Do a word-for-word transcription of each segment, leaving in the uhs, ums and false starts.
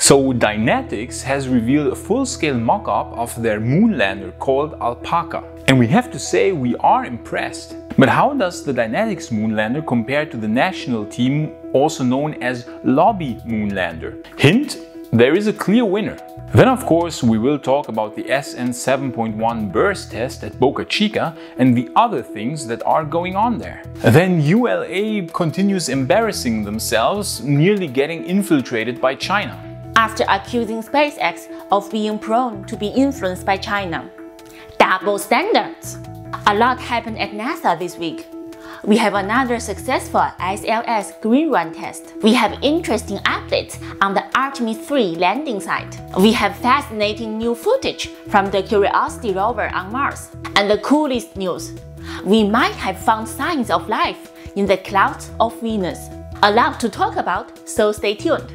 So Dynetics has revealed a full-scale mock-up of their moon lander called Alpaca. And we have to say we are impressed. But how does the Dynetics Moonlander compare to the national team, also known as Lobby Moonlander? Hint: there is a clear winner. Then of course we will talk about the S N seven point one burst test at Boca Chica and the other things that are going on there. Then U L A continues embarrassing themselves, nearly getting infiltrated by China. After accusing SpaceX of being prone to be influenced by China. Double standards. A lot happened at NASA this week. We have another successful S L S green run test. We have interesting updates on the Artemis three landing site. We have fascinating new footage from the Curiosity rover on Mars. And the coolest news, we might have found signs of life in the clouds of Venus. A lot to talk about, so stay tuned.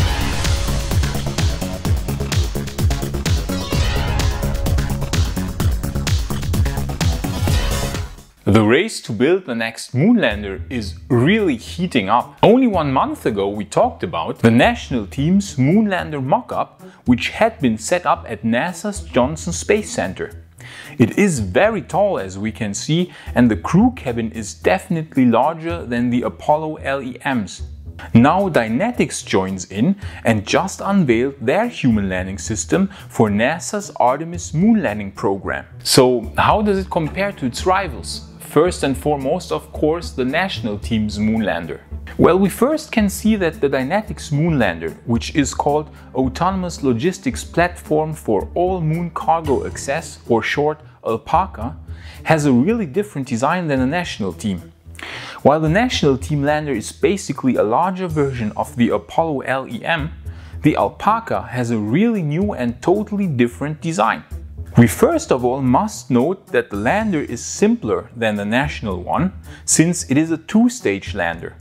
The race to build the next moonlander is really heating up. Only one month ago we talked about the national team's moonlander mock-up, which had been set up at NASA's Johnson Space Center. It is very tall, as we can see, and the crew cabin is definitely larger than the Apollo L E Ms. Now Dynetics joins in and just unveiled their human landing system for NASA's Artemis moon landing program. So how does it compare to its rivals? First and foremost, of course, the national team's moonlander. Well, we first can see that the Dynetics moonlander, which is called Autonomous Logistics Platform for All Moon Cargo Access, or short Alpaca, has a really different design than the national team. While the national team lander is basically a larger version of the Apollo L E M, the Alpaca has a really new and totally different design. We first of all must note that the lander is simpler than the national one, since it is a two-stage lander.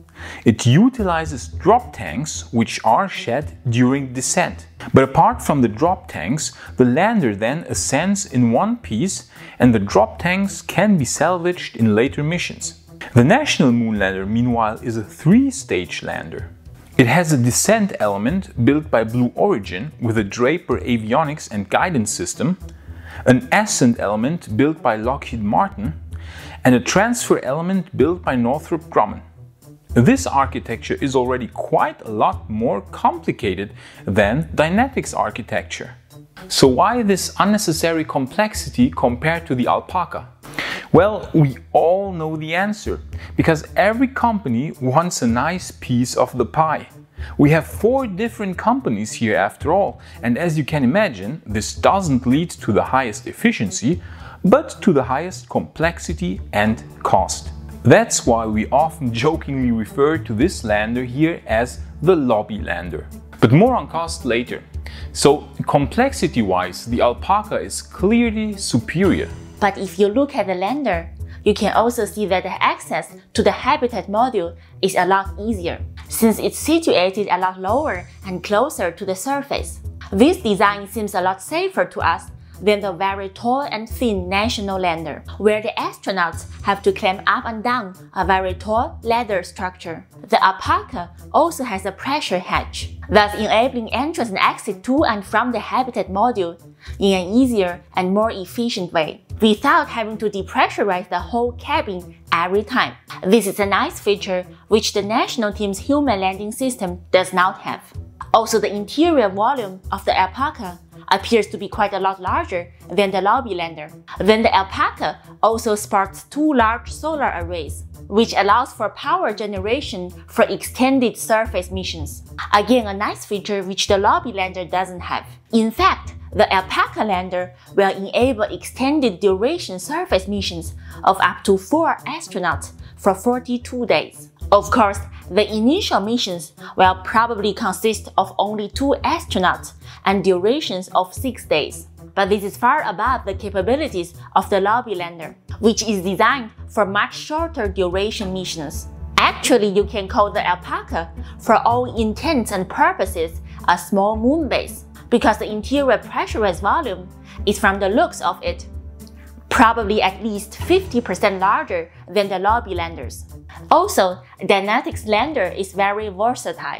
It utilizes drop tanks, which are shed during descent. But apart from the drop tanks, the lander then ascends in one piece, and the drop tanks can be salvaged in later missions. The national moonlander, meanwhile, is a three-stage lander. It has a descent element built by Blue Origin with a Draper avionics and guidance system, an ascent element built by Lockheed Martin, and a transfer element built by Northrop Grumman. This architecture is already quite a lot more complicated than Dynetics architecture. So why this unnecessary complexity compared to the Alpaca? Well, we all know the answer, because every company wants a nice piece of the pie. We have four different companies here after all, and as you can imagine, this doesn't lead to the highest efficiency, but to the highest complexity and cost. That's why we often jokingly refer to this lander here as the Lobby Lander. But more on cost later. So, complexity-wise, the Alpaca is clearly superior. But if you look at the lander, you can also see that the access to the habitat module is a lot easier, since it's situated a lot lower and closer to the surface. This design seems a lot safer to us than the very tall and thin national lander, where the astronauts have to climb up and down a very tall ladder structure. The Alpaca also has a pressure hatch, thus enabling entrance and exit to and from the habitat module in an easier and more efficient way, without having to depressurize the whole cabin every time. This is a nice feature which the national team's human landing system does not have. Also, the interior volume of the Alpaca appears to be quite a lot larger than the Lobby lander. Then the Alpaca also sports two large solar arrays, which allows for power generation for extended surface missions. Again, a nice feature which the Lobby lander doesn't have. In fact, the Alpaca lander will enable extended duration surface missions of up to four astronauts for forty-two days. Of course, the initial missions will probably consist of only two astronauts and durations of six days. But this is far above the capabilities of the Lobby lander, which is designed for much shorter duration missions. Actually, you can call the Alpaca, for all intents and purposes, a small moon base, because the interior pressurized volume is, from the looks of it, probably at least fifty percent larger than the Lobby landers. Also, Dynetics lander is very versatile.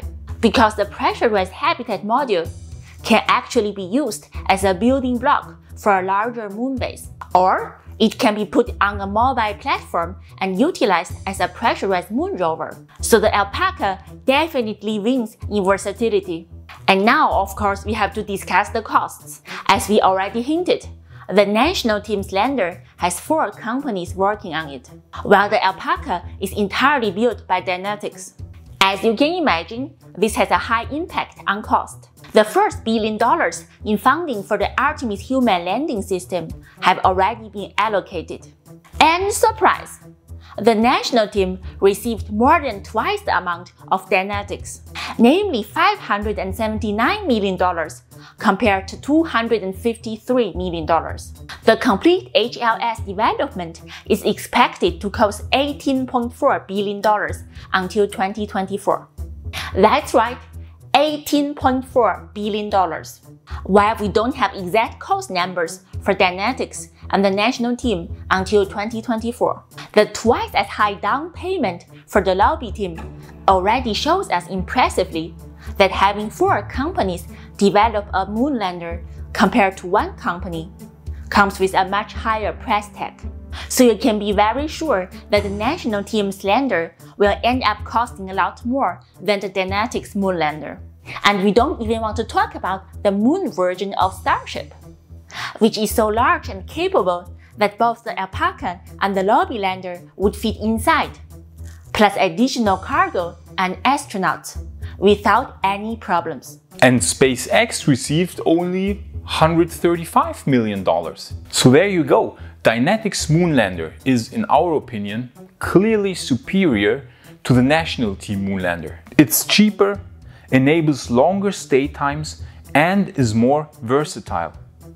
because the pressurized habitat module can actually be used as a building block for a larger moon base, or it can be put on a mobile platform and utilized as a pressurized moon rover. So the Alpaca definitely wins in versatility. And now, of course, we have to discuss the costs. As we already hinted, the national team's lander has four companies working on it, while the Alpaca is entirely built by Dynetics. As you can imagine, this has a high impact on cost. The first billion dollars in funding for the Artemis human landing system have already been allocated. And surprise! The national team received more than twice the amount of Dynetics, namely five hundred seventy-nine million dollars compared to two hundred fifty-three million dollars. The complete H L S development is expected to cost eighteen point four billion dollars until twenty twenty-four. That's right, eighteen point four billion dollars. While we don't have exact cost numbers for Dynetics and the national team until twenty twenty-four, the twice as high down payment for the Lobi team already shows us impressively that having four companies develop a moon lander compared to one company comes with a much higher price tag. So you can be very sure that the national team's lander will end up costing a lot more than the Dynetics moon lander. And we don't even want to talk about the moon version of Starship, which is so large and capable that both the Alpaca and the Lobi lander would fit inside, plus additional cargo and astronauts without any problems. And SpaceX received only one hundred thirty-five million dollars. So there you go. Dynetics Moonlander is, in our opinion, clearly superior to the national team Moonlander. It's cheaper, enables longer stay times, and is more versatile.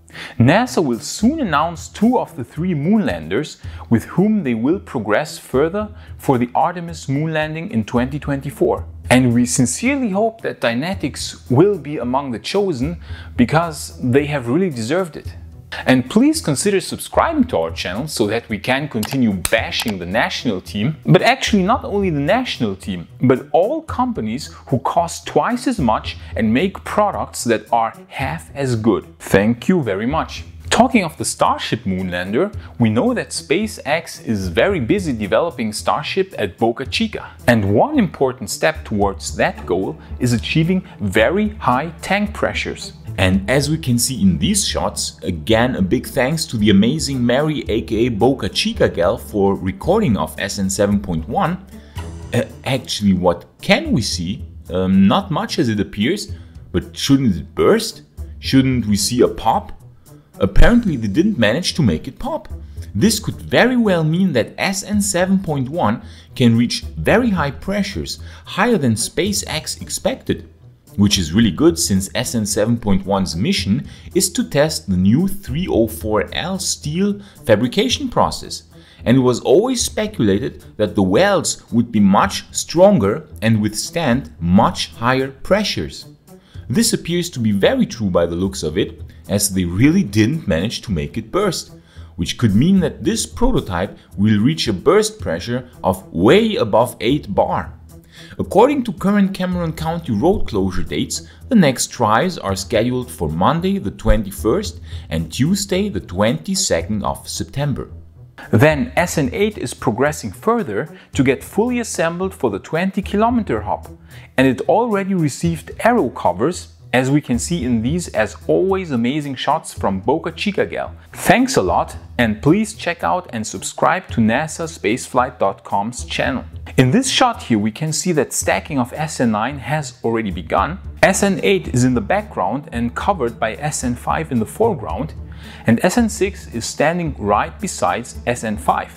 NASA will soon announce two of the three moonlanders with whom they will progress further for the Artemis moon landing in twenty twenty-four. And we sincerely hope that Dynetics will be among the chosen, because they have really deserved it. And please consider subscribing to our channel so that we can continue bashing the national team. But actually not only the national team, but all companies who cost twice as much and make products that are half as good. Thank you very much. Talking of the Starship moonlander, we know that SpaceX is very busy developing Starship at Boca Chica. And one important step towards that goal is achieving very high tank pressures. And as we can see in these shots, again a big thanks to the amazing Mary aka Boca Chica gal for recording of S N seven point one. Uh, actually, what can we see? Um, not much as it appears, but shouldn't it burst? Shouldn't we see a pop? Apparently they didn't manage to make it pop. This could very well mean that S N seven point one can reach very high pressures, higher than SpaceX expected. Which is really good, since S N seven point one's mission is to test the new three oh four L steel fabrication process. And it was always speculated that the welds would be much stronger and withstand much higher pressures. This appears to be very true by the looks of it, as they really didn't manage to make it burst, which could mean that this prototype will reach a burst pressure of way above eight bar. According to current Cameron County road closure dates, the next tries are scheduled for Monday the twenty-first and Tuesday the twenty-second of September. Then S N eight is progressing further to get fully assembled for the twenty kilometer hop, and it already received aero covers, as we can see in these as always amazing shots from Boca Chica gal. Thanks a lot, and please check out and subscribe to NASA Spaceflight dot com's channel. In this shot here we can see that stacking of S N nine has already begun. S N eight is in the background and covered by S N five in the foreground, and S N six is standing right beside S N five.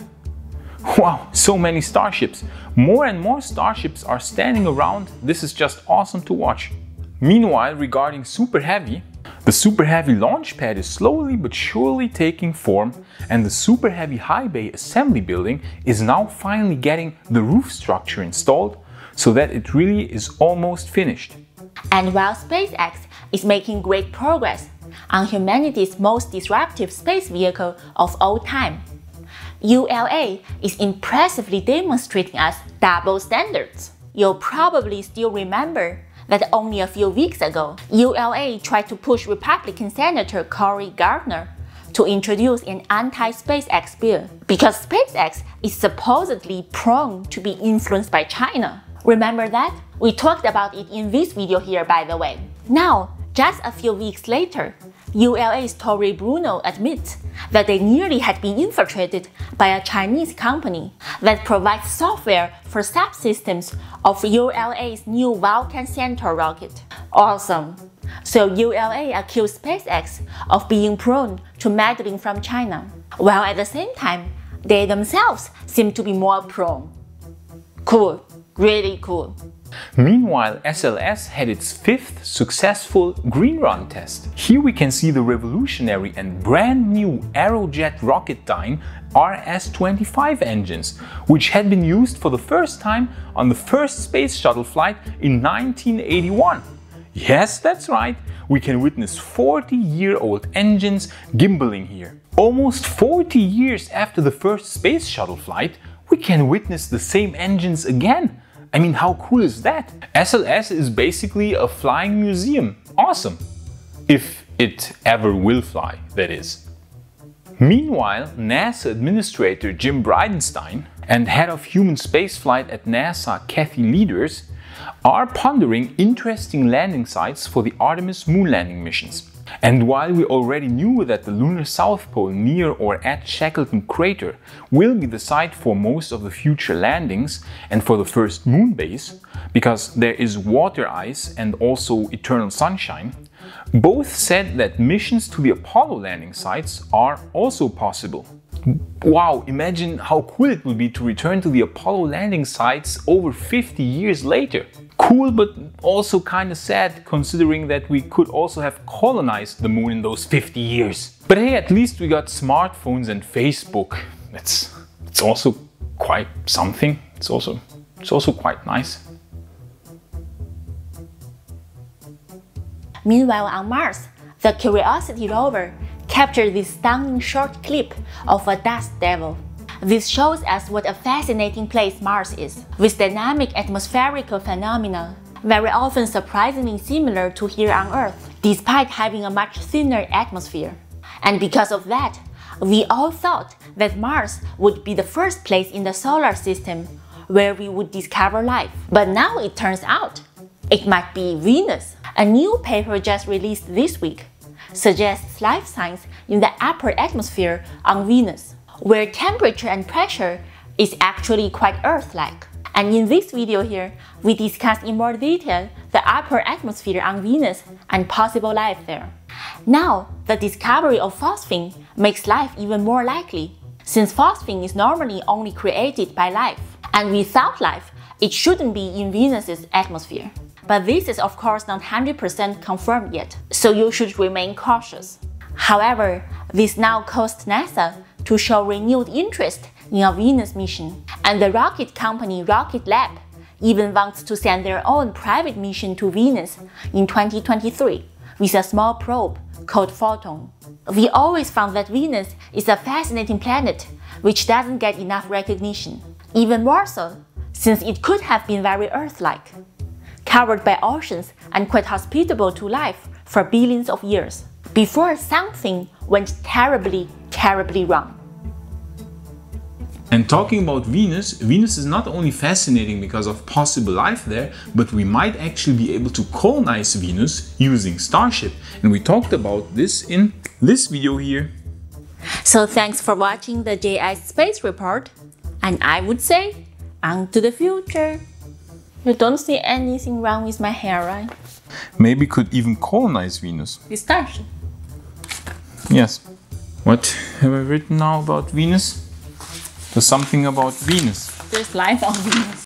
Wow, so many starships! More and more starships are standing around. This is just awesome to watch. Meanwhile, regarding Super Heavy, the Super Heavy launch pad is slowly but surely taking form, and the Super Heavy high bay assembly building is now finally getting the roof structure installed, so that it really is almost finished. And while SpaceX is making great progress on humanity's most disruptive space vehicle of all time, U L A is impressively demonstrating us double standards. You'll probably still remember that only a few weeks ago, U L A tried to push Republican Senator Cory Gardner to introduce an anti-SpaceX bill because SpaceX is supposedly prone to be influenced by China. Remember that? We talked about it in this video here, by the way. Now, just a few weeks later, U L A's Tory Bruno admits that they nearly had been infiltrated by a Chinese company that provides software for subsystems of U L A's new Vulcan Centaur rocket. Awesome! So U L A accused SpaceX of being prone to meddling from China, while at the same time, they themselves seem to be more prone. Cool, really cool. Meanwhile, S L S had its fifth successful green run test. Here we can see the revolutionary and brand new Aerojet Rocketdyne R S twenty-five engines, which had been used for the first time on the first space shuttle flight in nineteen eighty-one. Yes, that's right, we can witness forty-year-old engines gimbaling here. Almost forty years after the first space shuttle flight, we can witness the same engines again. I mean, how cool is that? S L S is basically a flying museum. Awesome! If it ever will fly, that is. Meanwhile, NASA Administrator Jim Bridenstine and Head of Human Spaceflight at NASA Kathy Lueders are pondering interesting landing sites for the Artemis moon landing missions. And while we already knew that the lunar south pole near or at Shackleton crater will be the site for most of the future landings and for the first moon base, because there is water ice and also eternal sunshine, both said that missions to the Apollo landing sites are also possible. Wow, imagine how cool it would be to return to the Apollo landing sites over fifty years later. Cool, but also kinda sad, considering that we could also have colonized the moon in those fifty years. But hey, at least we got smartphones and Facebook. That's, it's also quite something. It's also, it's also quite nice. Meanwhile, on Mars, the Curiosity rover captured this stunning short clip of a dust devil. This shows us what a fascinating place Mars is, with dynamic atmospherical phenomena, very often surprisingly similar to here on Earth, despite having a much thinner atmosphere. And because of that, we all thought that Mars would be the first place in the solar system where we would discover life. But now it turns out it might be Venus. A new paper just released this week suggests life signs in the upper atmosphere on Venus, where temperature and pressure is actually quite Earth-like. And in this video here, we discuss in more detail the upper atmosphere on Venus and possible life there. Now, the discovery of phosphine makes life even more likely, since phosphine is normally only created by life, and without life, it shouldn't be in Venus's atmosphere. But this is of course not one hundred percent confirmed yet, so you should remain cautious. However, this now caused NASA to show renewed interest in a Venus mission, and the rocket company Rocket Lab even wants to send their own private mission to Venus in twenty twenty-three with a small probe called Photon. We always found that Venus is a fascinating planet which doesn't get enough recognition, even more so since it could have been very Earth-like, covered by oceans and quite hospitable to life for billions of years, before something went terribly, terribly wrong. And talking about Venus, Venus is not only fascinating because of possible life there, but we might actually be able to colonize Venus using Starship. And we talked about this in this video here. So thanks for watching the J I Space Report, and I would say, on to the future. You don't see anything wrong with my hair, right? Maybe could even colonize Venus. With Starship. Yes. What have I written now about Venus? There's something about Venus. There's life on Venus.